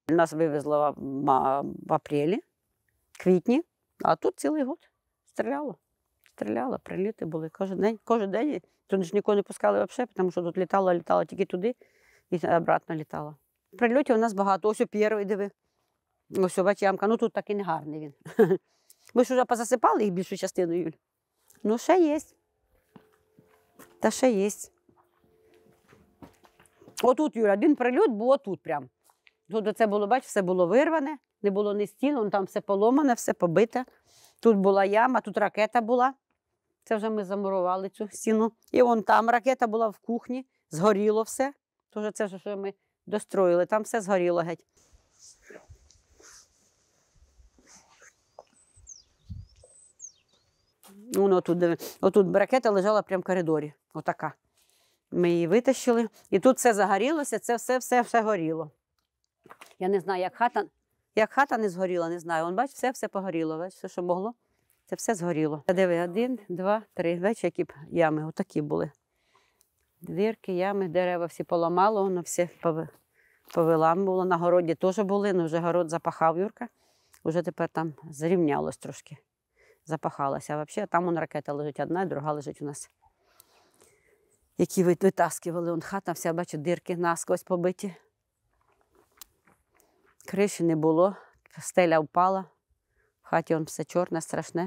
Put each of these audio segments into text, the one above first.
Нас вивезло в апрелі, квітні, а тут цілий год стріляло. Стріляло, приліти були кожен день. Кожен день. Тут ж нікого не пускали взагалі, тому що тут літало тільки туди і обратно літало. Прильотів у нас багато. Ось перший, диви. Ось бач, ямка. Ну тут такий негарний він. Ми ж вже позасипали їх більшу частину, Юль. Ну, ще є. Та ще є. Отут, Юля, один прильот був отут прям. Тут оце було, бач, все було вирване, не було ні стін, там все поломане, все побите. Тут була яма, тут ракета була. Це вже ми замурували цю стіну. І вон там ракета була в кухні, згоріло все. Тож це вже що ми достроїли, там все згоріло геть. Воно отут ракета лежала прямо в коридорі, отака. Ми її витащили. І тут все загорілося, це все горіло. Я не знаю, як хата не згоріла, не знаю. Вон, бач, все погоріло, бач, все, що могло, це все згоріло. Диви, 1, 2, 3, бач, які б ями, отакі були. Дірки, ями, дерева всі поламало, воно все повиламувало. На городі теж були, але вже город запахав Юрка. Вже тепер там зрівнялось трошки, запахалося. А взагалі там вон ракета лежить одна, і друга лежить у нас. Які витаскували, вон хата вся, бачу, дірки насквозь побиті. Криші не було, стеля впала, в хаті вон все чорне, страшне.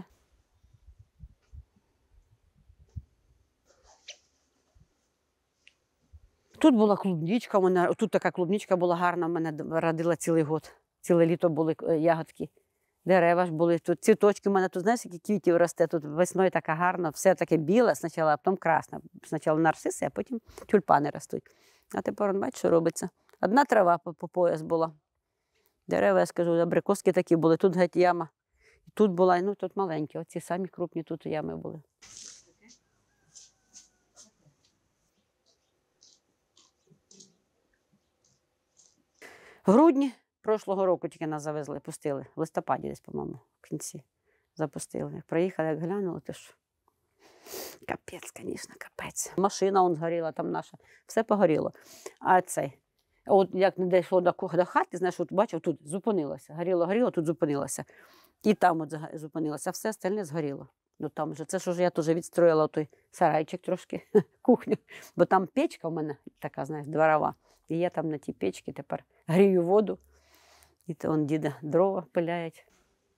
Тут була клубничка, тут така клубничка була гарна, в мене родила цілий год. Ціле літо були ягодки, дерева ж були. Тут цвіточки, в мене тут, знаєш, які квітів росте, тут весною така гарна, все таке біле спочатку, а потім красне. Спочатку нарциси, а потім тюльпани ростуть. А тепер, бачиш, що робиться. Одна трава по пояс була. Дерева, я скажу, абрикоски такі були, тут геть яма. Тут була, ну тут маленькі, оці самі крупні тут ями були. В грудні прошлого року тільки нас завезли, пустили. В листопаді десь, по-моєму, в кінці запустили. Як приїхали, як глянули, то ж капець, звісно, капець. Машина он згоріла там наша, все погоріло. А цей, от як не дійшло до хати, знаєш, от бачив, тут зупинилося. Горіло, тут зупинилося. І там от зупинилося, а все остальне згоріло. Ну там вже, це ж я теж відстроїла той сарайчик трошки, кухню. Бо там печка в мене така, знаєш, дворова. І я там на тій печці тепер грію воду. І то он діда дрова пиляють.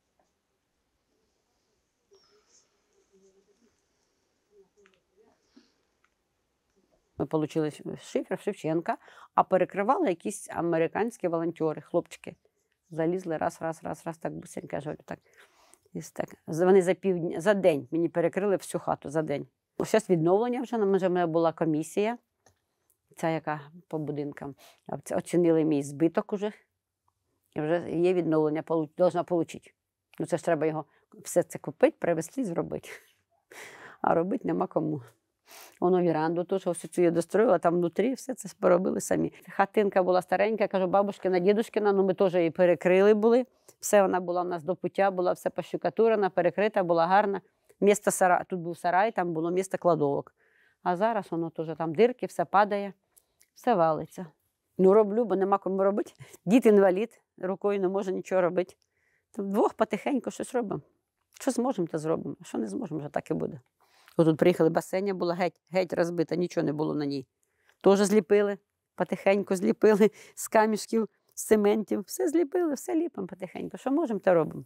Ми отримали шифер Шевченка, а перекривали якісь американські волонтери, хлопчики. Залізли раз, так бусенько, я говорю, так. Так. Вони за день мені перекрили всю хату, за день. Зараз відновлення вже, в мене була комісія, ця яка по будинкам. Оцінили мій збиток уже, і вже є відновлення, повинна отримати. Ну це ж треба його все це купити, привезти і зробити. А робити нема кому. Воно віранду теж, ось цю я достроїла, там внутрі все це поробили самі. Хатинка була старенька, кажу, бабушкина, дідушкина, ну ми теж її перекрили були. Все вона була у нас до пуття, була все пощукатурена, перекрита, була гарна. Місто сарай, тут був сарай, там було місто кладовок. А зараз воно теж там дирки, все падає, все валиться. Ну роблю, бо нема кому робити. Дід інвалід, рукою не може нічого робити. Вдвох потихеньку щось робимо. Що зможемо, то зробимо. А що не зможемо, вже так і буде. Тут приїхали, басейня була геть розбита, нічого не було на ній. Теж зліпили, потихеньку зліпили, з камішків, з цементів. Все зліпили, все ліпимо потихеньку. Що можемо, то робимо.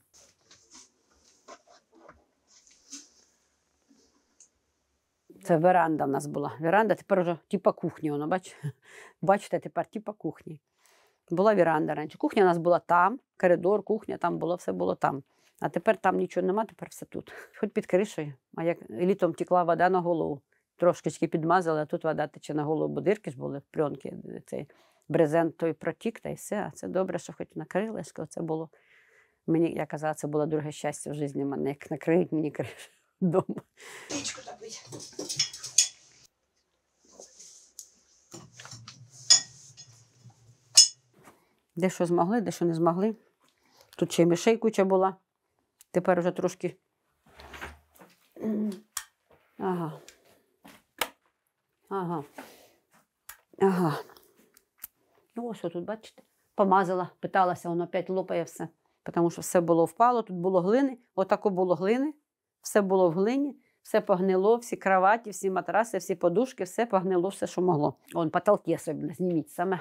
Це веранда в нас була. Веранда тепер вже типа кухні, воно, бачите, тепер типа кухні. Була веранда раніше. Кухня у нас була там, коридор, кухня, там було, все було там. А тепер там нічого нема, тепер все тут. Хоч під кришею, а як літом текла вода на голову. Трошки підмазали, а тут вода тече на голову, бо дирки ж були, пленки, цей брезент той протік, та й все. А це добре, що хоч накрили, це було. Мені, я казала, це було друге щастя в житті мене, як накриють мені кришу вдома. Пічку топити. Дещо змогли, дещо не змогли. Тут ще й мишей куча була. Тепер вже трошки. Ага. Ну ось тут, бачите? помазала, питалася, воно опять лопає все. Тому що все було впало, тут було глини, отако було глини, все було в глині, все погнило, всі кроваті, всі матраси, всі подушки, все погнило, все, що могло. Вон потолки особливо, зніміть саме.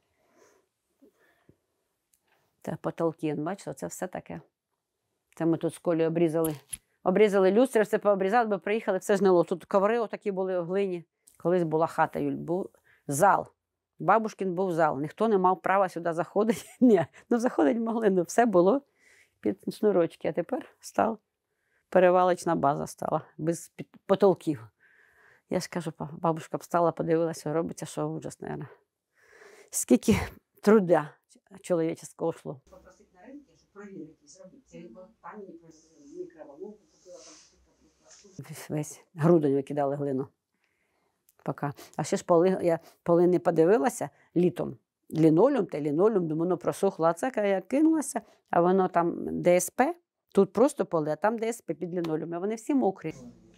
Це потолки, бачите, це все таке. Це ми тут з Колею обрізали. Обрізали люстри, все пообрізали, бо приїхали, все гнило. Тут коври отакі були в глині. Колись була хата, Юль, був зал. Бабушкин був зал. Ніхто не мав права сюди заходити. Ні, ну заходити могли, ну все було під шнурочки. А тепер став, перевалочна база стала, без потолків. Я ж кажу, бабушка встала, подивилася, робиться, що ужас, мабуть. Скільки труда чоловічого йшло. Попросити на ринку, щоб провірити, зробити. Пані мікроволновку купила, там весь грудень викидали глину. Поки. А ще ж поли не подивилася літом. Лінолеум та лінолеум, думаю, воно просохло. А це я кинулася, а воно там ДСП, тут просто поли, а там ДСП під лінолеум. А вони всі мокрі.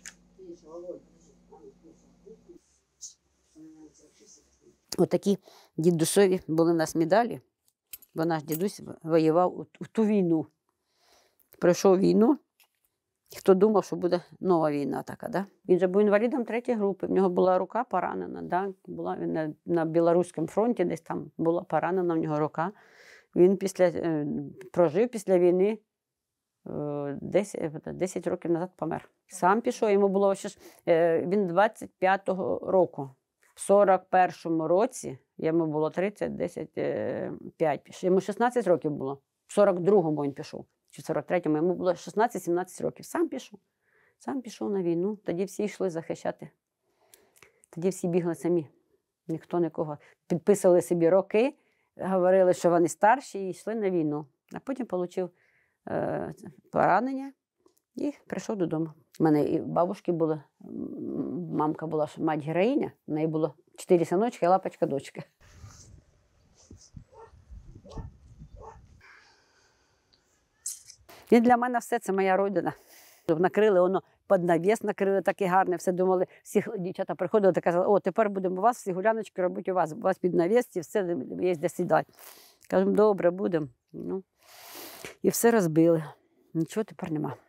Отакі дідусові були у нас медалі, бо наш дідусь воював у ту війну. Пройшов війну, хто думав, що буде нова війна така, да? Він же був інвалідом 3-ї групи, в нього була рука поранена, да? Була він на Білоруському фронті, десь там була поранена в нього рука. Він прожив після війни 10 років назад помер. Сам пішов, йому було ще ж, він 25-го року. В 41-му році, йому було 5 пішов. Йому 16 років було. В 42-му він пішов. Чи в 43-му, йому було 16-17 років. Сам пішов на війну. Тоді всі йшли захищати. Тоді всі бігли самі. Ніхто нікого. Підписували собі роки, говорили, що вони старші, і йшли на війну. А потім отримав поранення і прийшов додому. У мене і бабушки були, мамка була мать-героїня, в неї було 4 синочки і лапочка-дочка. І для мене все це моя родина. Накрили, воно під навіс накрили таке гарне, все думали, всі дівчата приходили та казали, о, тепер будемо у вас, всі гуляночки робити у вас під навіс, і все, є де сідати. Кажемо, добре, будемо. Ну, і все розбили. Нічого тепер нема.